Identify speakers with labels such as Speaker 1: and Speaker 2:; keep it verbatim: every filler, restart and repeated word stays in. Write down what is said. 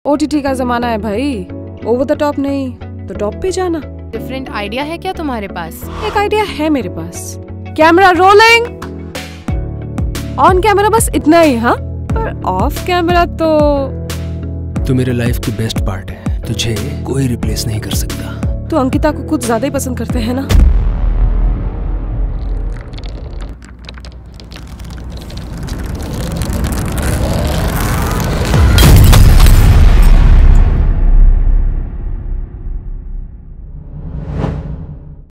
Speaker 1: OTT का जमाना है भाई, ओवर द टॉप नहीं तो टॉप पे जाना।
Speaker 2: डिफरेंट आइडिया है क्या तुम्हारे पास?
Speaker 1: एक आइडिया है मेरे पास। कैमरा रोलिंग, ऑन कैमरा बस इतना ही, हाँ, पर ऑफ कैमरा तो
Speaker 3: तू मेरे लाइफ की बेस्ट पार्ट है, तुझे कोई रिप्लेस नहीं कर सकता।
Speaker 1: तू अंकिता को कुछ ज्यादा ही पसंद करते हैं ना?